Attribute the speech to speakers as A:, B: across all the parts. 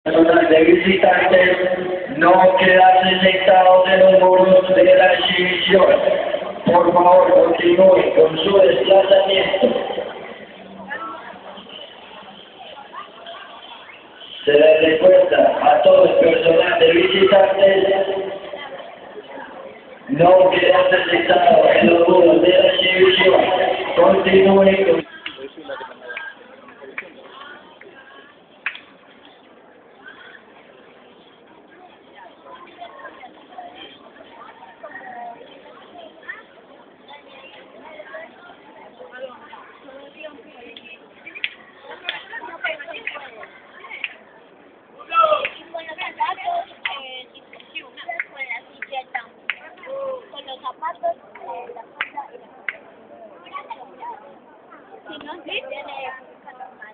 A: Personal de visitantes no quedan detectados en los muros de la exhibición. Por favor, continúe con su desplazamiento. Se les recuerda a todo el personal de visitantes no quedan detectados en los muros de la exhibición. Continúe con
B: con los zapatos, la falda y la si no, sí, tiene normal.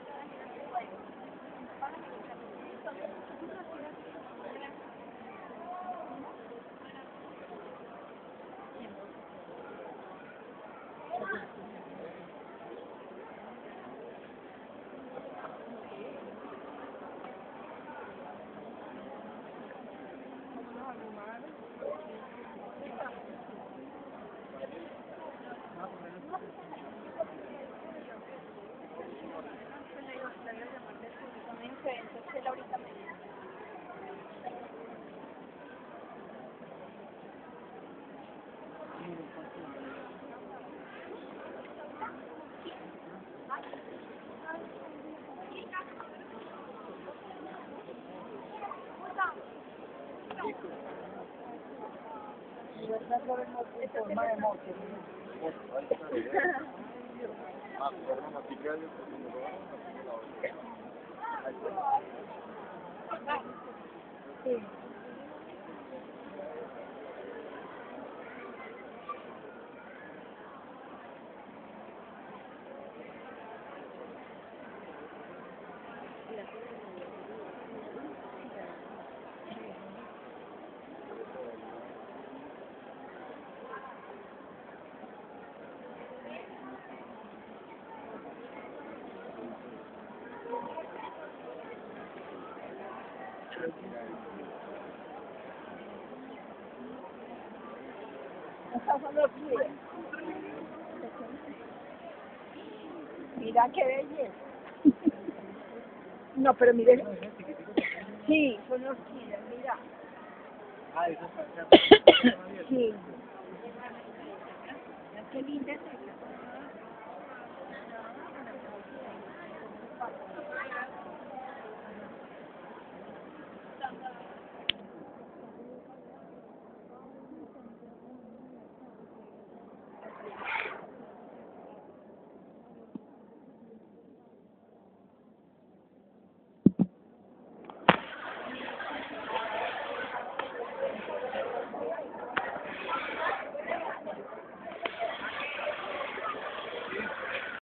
B: Sí. Mira qué belleza. No, pero mire. Sí, son orquídeas, mira. Sí. Qué linda es.